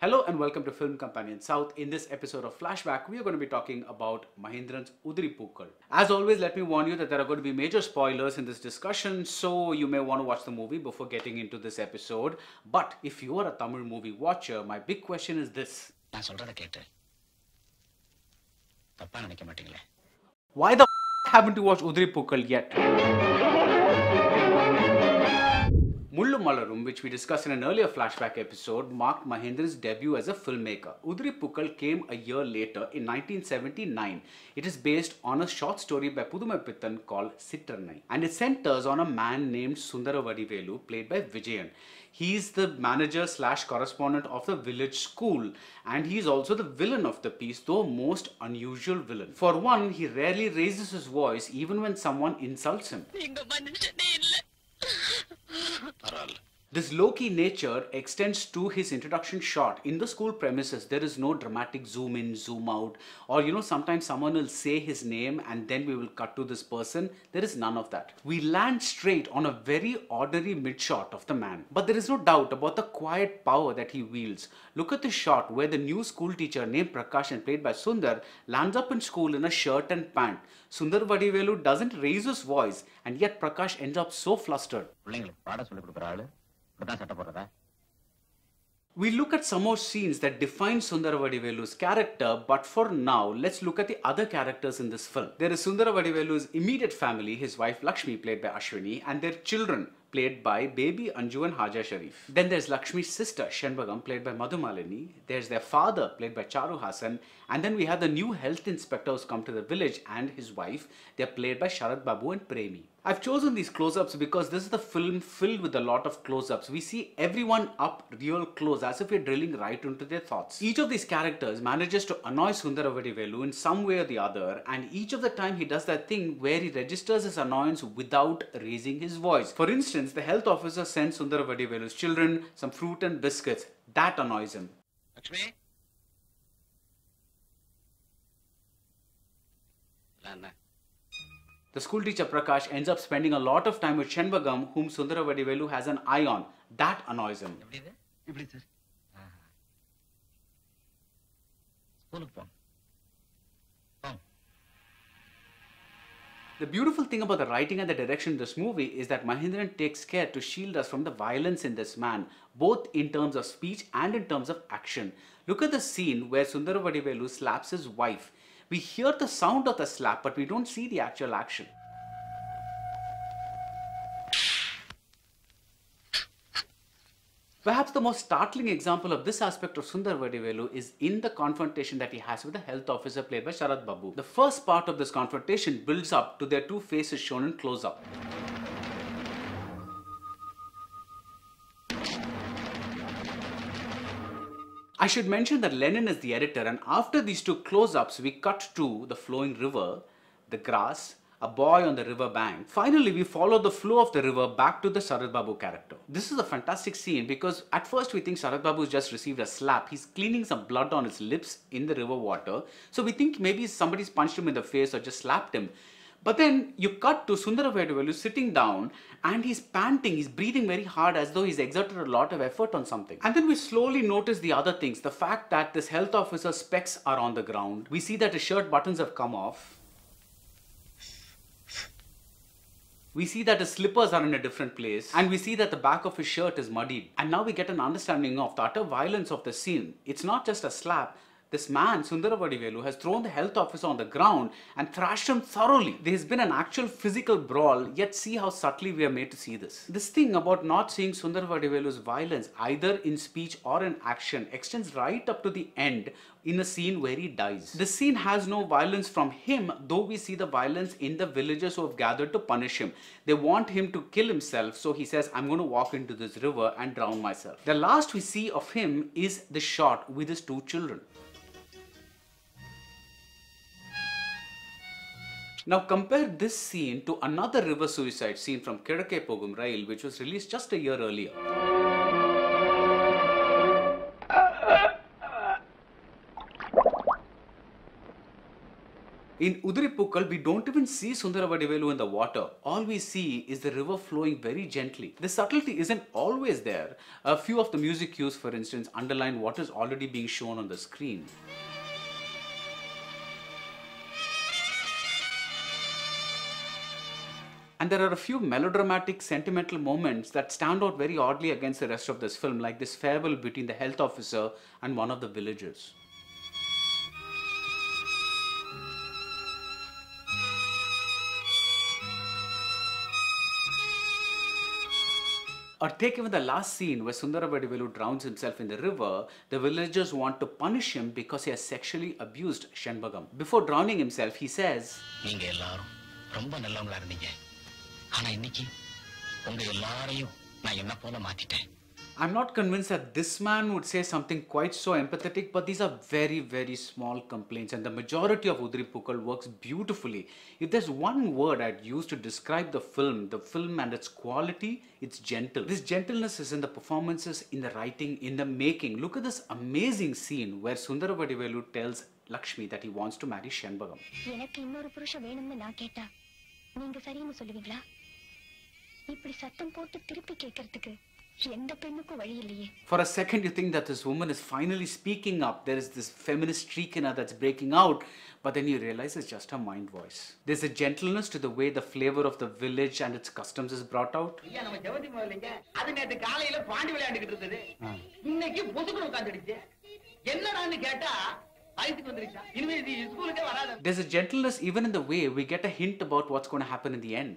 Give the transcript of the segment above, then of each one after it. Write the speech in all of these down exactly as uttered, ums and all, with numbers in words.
Hello and welcome to Film Companion South. In this episode of Flashback, we are going to be talking about Mahendran's Uthiri Pookkal. As always, let me warn you that there are going to be major spoilers in this discussion, so you may want to watch the movie before getting into this episode. But if you are a Tamil movie watcher, my big question is this. Why the f haven't you watched Uthiri Pookkal yet? Mullu Malarum, which we discussed in an earlier flashback episode, marked Mahendran's debut as a filmmaker. Uthiri Pookkal came a year later in nineteen seventy-nine. It is based on a short story by Pudhumaipithan called Chitrannai, and it centers on a man named Sundaravadivelu, played by Vijayan. He is the manager slash correspondent of the village school, and he is also the villain of the piece, though a most unusual villain. For one, he rarely raises his voice even when someone insults him. This low-key nature extends to his introduction shot. In the school premises, there is no dramatic zoom in, zoom out, or you know, sometimes someone will say his name and then we will cut to this person. There is none of that. We land straight on a very ordinary mid-shot of the man. But there is no doubt about the quiet power that he wields. Look at this shot where the new school teacher named Prakash and played by Sundar lands up in school in a shirt and pant. Sundar Vadivelu doesn't raise his voice, and yet Prakash ends up so flustered. We look at some more scenes that define Sundaravadivelu's character, but for now, let's look at the other characters in this film. There is Sundaravadivelu's immediate family, his wife Lakshmi, played by Ashwini, and their children, played by baby Anju and Haja Sharif. Then there's Lakshmi's sister, Shenbagam, played by Madhumalini. There's their father, played by Charuhasan. And then we have the new health inspector who's come to the village and his wife. They're played by Sarath Babu and Premi. I've chosen these close-ups because this is the film filled with a lot of close-ups. We see everyone up real close, as if we're drilling right into their thoughts. Each of these characters manages to annoy Sundaravadivelu in some way or the other, and each of the time he does that thing where he registers his annoyance without raising his voice. For instance, the health officer sends Sundaravadivelu's children some fruit and biscuits. That annoys him. Lakshmi? The school teacher Prakash ends up spending a lot of time with Shenbagam, whom Sundaravadivelu has an eye on. That annoys him. The beautiful thing about the writing and the direction in this movie is that Mahendran takes care to shield us from the violence in this man, both in terms of speech and in terms of action. Look at the scene where Sundaravadivelu slaps his wife. We hear the sound of the slap, but we don't see the actual action. Perhaps the most startling example of this aspect of Sundaravadivelu is in the confrontation that he has with the health officer played by Sarath Babu. The first part of this confrontation builds up to their two faces shown in close-up. I should mention that Lenin is the editor, and after these two close-ups, we cut to the flowing river, the grass, a boy on the river bank. Finally, we follow the flow of the river back to the Sarath Babu character. This is a fantastic scene because at first we think Sarath Babu has just received a slap. He's cleaning some blood on his lips in the river water. So we think maybe somebody's punched him in the face or just slapped him. But then you cut to Sundaravadivelu sitting down and he's panting, he's breathing very hard as though he's exerted a lot of effort on something. And then we slowly notice the other things. The fact that this health officer's specs are on the ground. We see that his shirt buttons have come off. We see that his slippers are in a different place, and we see that the back of his shirt is muddied. And now we get an understanding of the utter violence of the scene. It's not just a slap. This man, Sundaravadivelu, has thrown the health officer on the ground and thrashed him thoroughly. There has been an actual physical brawl, yet see how subtly we are made to see this. This thing about not seeing Sundaravadivelu's violence either in speech or in action extends right up to the end in a scene where he dies. The scene has no violence from him, though we see the violence in the villagers who have gathered to punish him. They want him to kill himself, so he says, I'm going to walk into this river and drown myself. The last we see of him is the shot with his two children. Now compare this scene to another river suicide scene from Kirakke Pogum Rail, which was released just a year earlier. In Uthiri Pookkal, we don't even see Sundaravadivelu in the water. All we see is the river flowing very gently. The subtlety isn't always there. A few of the music cues, for instance, underline what is already being shown on the screen. And there are a few melodramatic, sentimental moments that stand out very oddly against the rest of this film, like this farewell between the health officer and one of the villagers. Or take even the last scene where Sundaravadivelu drowns himself in the river. The villagers want to punish him because he has sexually abused Shanbagam. Before drowning himself, he says, I'm not convinced that this man would say something quite so empathetic, but these are very, very small complaints, and the majority of Uthiri Pookkal works beautifully. If there's one word I'd use to describe the film, the film and its quality, it's gentle. This gentleness is in the performances, in the writing, in the making. Look at this amazing scene where Sundaravadivelu tells Lakshmi that he wants to marry Shanbagam. For a second you think that this woman is finally speaking up. There is this feminist streak in her that's breaking out, but then you realize it's just her mind voice. There's a gentleness to the way the flavor of the village and its customs is brought out. There's a gentleness even in the way we get a hint about what's going to happen in the end.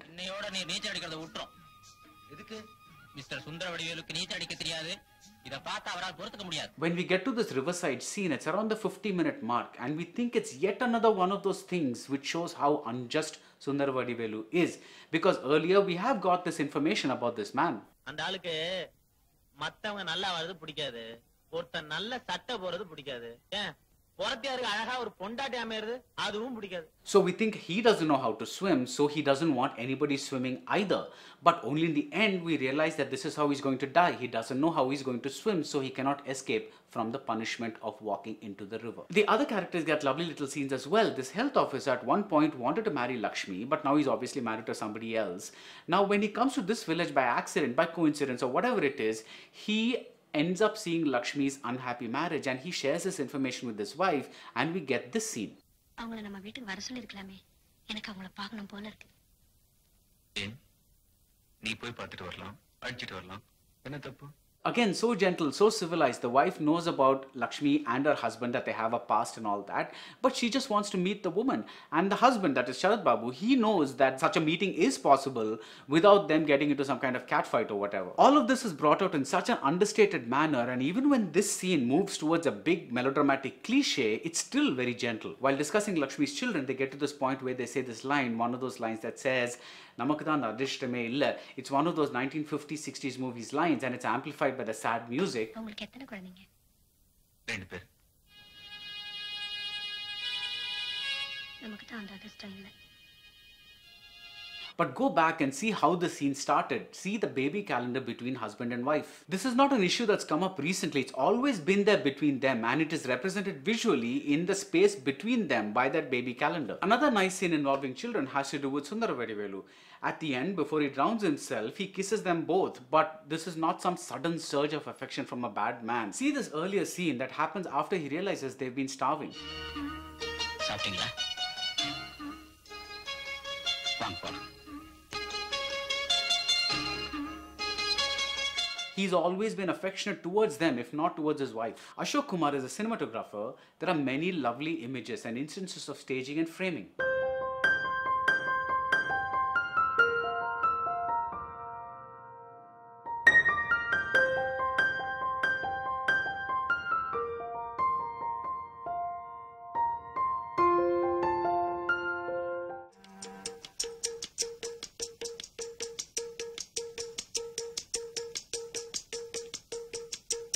When we get to this riverside scene, it's around the fifty minute mark, and we think it's yet another one of those things which shows how unjust Sundaravadivelu is, because earlier we have got this information about this man. So we think he doesn't know how to swim, so he doesn't want anybody swimming either. But only in the end we realize that this is how he's going to die. He doesn't know how he's going to swim, so he cannot escape from the punishment of walking into the river. The other characters get lovely little scenes as well. This health officer at one point wanted to marry Lakshmi, but now he's obviously married to somebody else. Now when he comes to this village by accident, by coincidence or whatever it is, he ends up seeing Lakshmi's unhappy marriage, and he shares this information with his wife, and we get this scene. Again, so gentle, so civilized. The wife knows about Lakshmi and her husband, that they have a past and all that, but she just wants to meet the woman. And the husband, that is Sarath Babu, he knows that such a meeting is possible without them getting into some kind of catfight or whatever. All of this is brought out in such an understated manner, and even when this scene moves towards a big melodramatic cliche, it's still very gentle. While discussing Lakshmi's children, they get to this point where they say this line, one of those lines that says, it's one of those nineteen fifties, sixties movies lines, and it's amplified by the sad music. But go back and see how the scene started. See the baby calendar between husband and wife. This is not an issue that's come up recently. It's always been there between them, and it is represented visually in the space between them by that baby calendar. Another nice scene involving children has to do with Sundaravadivelu. At the end, before he drowns himself, he kisses them both, but this is not some sudden surge of affection from a bad man. See this earlier scene that happens after he realizes they've been starving. He's always been affectionate towards them, if not towards his wife. Ashok Kumar is a cinematographer. There are many lovely images and instances of staging and framing.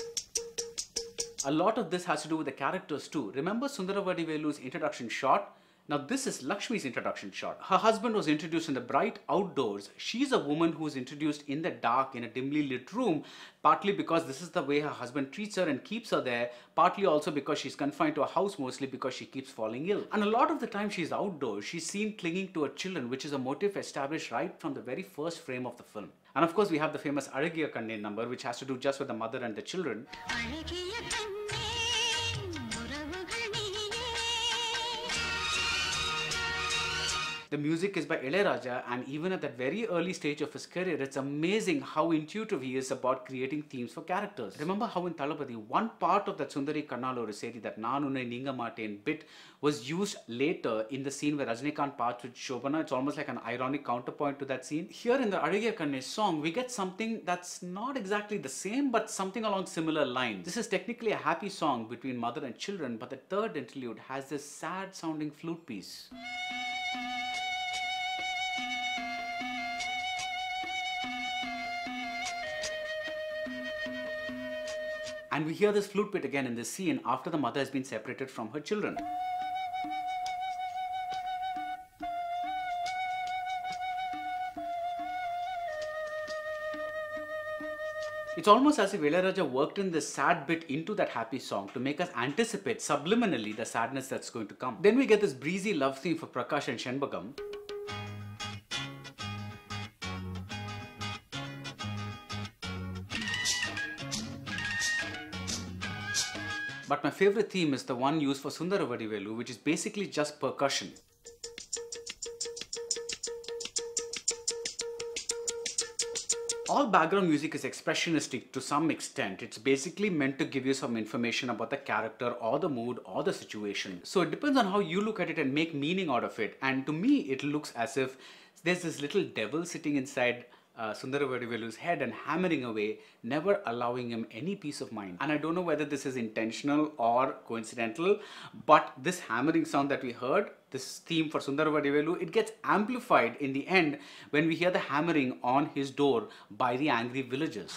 A lot of this has to do with the characters too. Remember Sundaravadivelu's introduction shot? Now this is Lakshmi's introduction shot. Her husband was introduced in the bright outdoors. She's a woman who is introduced in the dark in a dimly lit room, partly because this is the way her husband treats her and keeps her there, partly also because she's confined to a house, mostly because she keeps falling ill. And a lot of the time she's outdoors, she's seen clinging to her children, which is a motif established right from the very first frame of the film. And of course we have the famous Azhagiya Kanne number, which has to do just with the mother and the children. The music is by Ilaiyaraaja, and even at that very early stage of his career, it's amazing how intuitive he is about creating themes for characters. Remember how in Thalapathy, one part of that Sundari Kannalo Riseri, that Naan Unnai Neenga Maaten bit, was used later in the scene where Rajinikanth parts with Shobana. It's almost like an ironic counterpoint to that scene. Here in the Azhagiya Kanne song, we get something that's not exactly the same, but something along similar lines. This is technically a happy song between mother and children, but the third interlude has this sad sounding flute piece. And we hear this flute bit again in this scene after the mother has been separated from her children. It's almost as if Ilaiyaraaja worked in this sad bit into that happy song to make us anticipate subliminally the sadness that's going to come. Then we get this breezy love theme for Prakash and Shanbagam. But my favorite theme is the one used for Sundara Vadivelu, which is basically just percussion. All background music is expressionistic to some extent. It's basically meant to give you some information about the character or the mood or the situation. So it depends on how you look at it and make meaning out of it. And to me, it looks as if there's this little devil sitting inside Uh, Sundara Vadivelu's head and hammering away, never allowing him any peace of mind. And I don't know whether this is intentional or coincidental, but this hammering sound that we heard, this theme for Sundara Vadivelu, it gets amplified in the end when we hear the hammering on his door by the angry villagers.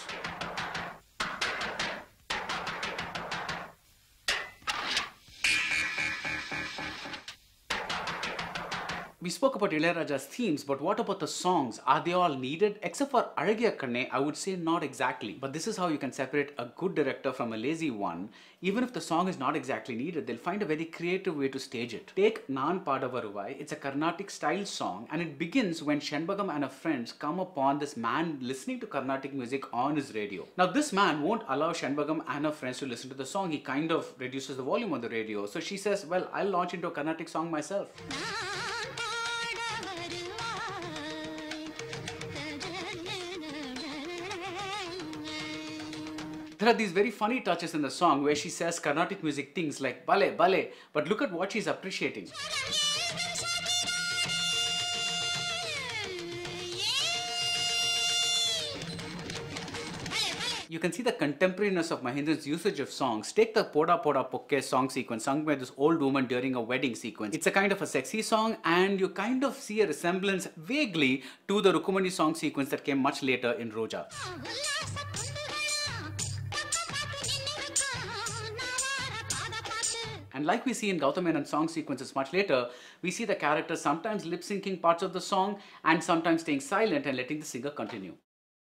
We spoke about Ilaiyaraaja's themes, but what about the songs? Are they all needed? Except for Azhagiya Kanne, I would say not exactly. But this is how you can separate a good director from a lazy one. Even if the song is not exactly needed, they'll find a very creative way to stage it. Take Naan Paada Varuvai. It's a Carnatic style song, and it begins when Shanbagam and her friends come upon this man listening to Carnatic music on his radio. Now this man won't allow Shanbagam and her friends to listen to the song. He kind of reduces the volume on the radio. So she says, well, I'll launch into a Carnatic song myself. There are these very funny touches in the song where she says Carnatic music things like bale, bale, but look at what she's appreciating. You can see the contemporariness of Mahendran's usage of songs. Take the Poda Poda Pokke song sequence sung by this old woman during a wedding sequence. It's a kind of a sexy song, and you kind of see a resemblance vaguely to the Rukumani song sequence that came much later in Roja. And like we see in Gautam Menon's song sequences much later, we see the characters sometimes lip-syncing parts of the song and sometimes staying silent and letting the singer continue.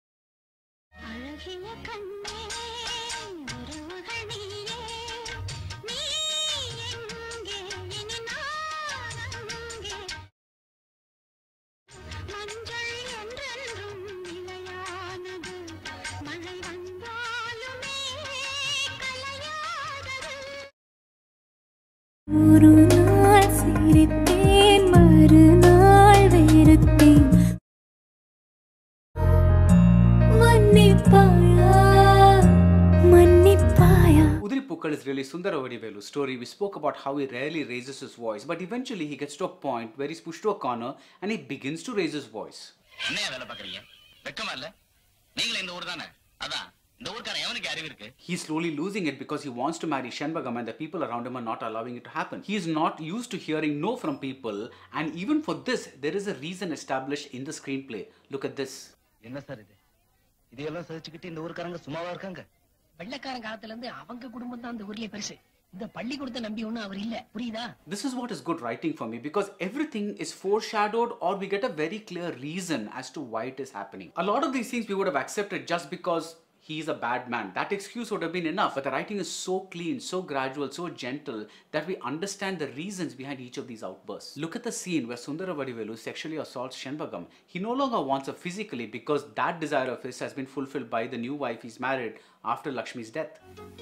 Uthiri Pookkal is really Sundara Vadivelu's story. We spoke about how he rarely raises his voice, but eventually he gets to a point where he's pushed to a corner and he begins to raise his voice. He's slowly losing it because he wants to marry Shanbagam and the people around him are not allowing it to happen. He is not used to hearing no from people, and even for this, there is a reason established in the screenplay. Look at this. This is what is good writing for me, because everything is foreshadowed or we get a very clear reason as to why it is happening. A lot of these things we would have accepted just because he's a bad man. That excuse would have been enough, but the writing is so clean, so gradual, so gentle that we understand the reasons behind each of these outbursts. Look at the scene where Sundara Vadivelu sexually assaults Shenbagam. He no longer wants her physically because that desire of his has been fulfilled by the new wife he's married after Lakshmi's death.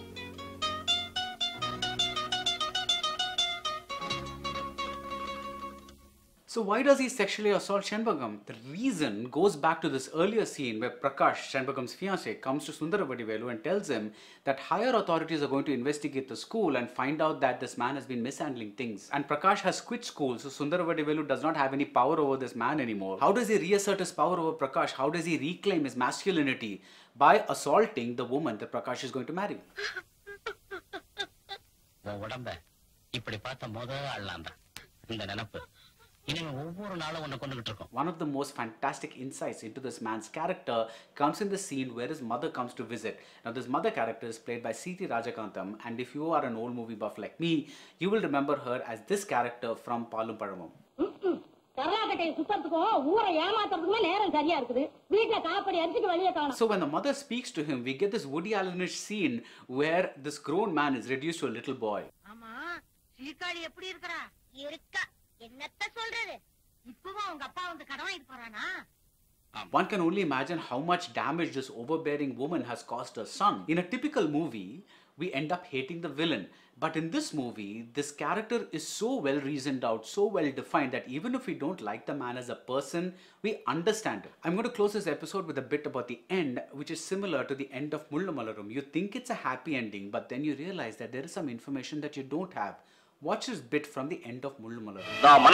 So why does he sexually assault Shenbagam? The reason goes back to this earlier scene where Prakash, Shenbagam's fiancé, comes to Sundara Vadivelu and tells him that higher authorities are going to investigate the school and find out that this man has been mishandling things. And Prakash has quit school, so Sundara Vadivelu does not have any power over this man anymore. How does he reassert his power over Prakash? How does he reclaim his masculinity? By assaulting the woman that Prakash is going to marry. One of the most fantastic insights into this man's character comes in the scene where his mother comes to visit. Now this mother character is played by C T Rajakantham, and if you are an old movie buff like me, you will remember her as this character from Palum Paramam. So when the mother speaks to him, we get this Woody Allenish scene where this grown man is reduced to a little boy. One can only imagine how much damage this overbearing woman has caused her son. In a typical movie, we end up hating the villain. But in this movie, this character is so well reasoned out, so well defined that even if we don't like the man as a person, we understand him. I'm going to close this episode with a bit about the end, which is similar to the end of Mullu Malarum. You think it's a happy ending, but then you realize that there is some information that you don't have. Watch this bit from the end of Mullu Malarum.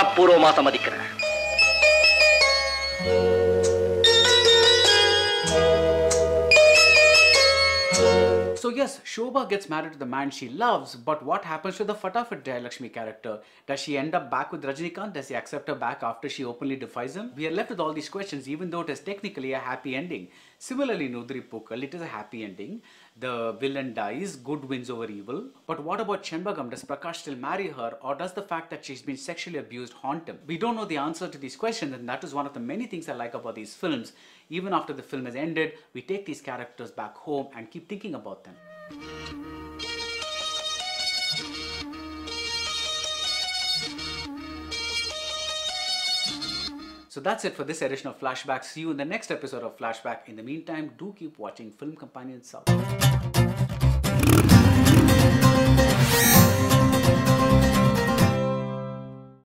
So yes, Shobha gets married to the man she loves, but what happens to the Fatafat Jayalakshmi character? Does she end up back with Rajinikanth? Does he accept her back after she openly defies him? We are left with all these questions, even though it is technically a happy ending. Similarly, in Uthiri Pookkal, it is a happy ending. The villain dies, good wins over evil. But what about Shenbagam? Does Prakash still marry her, or does the fact that she's been sexually abused haunt him? We don't know the answer to these questions, and that is one of the many things I like about these films. Even after the film has ended, we take these characters back home and keep thinking about them. So that's it for this edition of Flashback. See you in the next episode of Flashback. In the meantime, do keep watching Film Companion South.